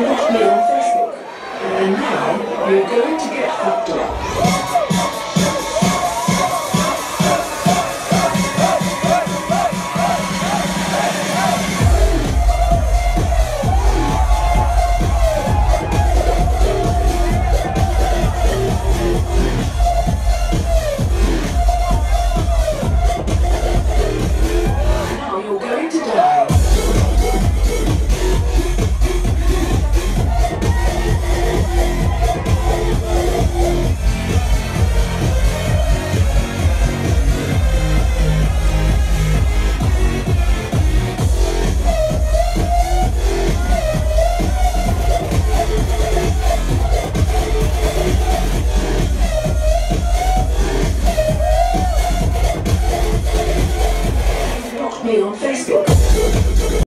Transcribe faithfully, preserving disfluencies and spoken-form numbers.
blocked me on Facebook. And now you're going to get fucked up. Me on Facebook.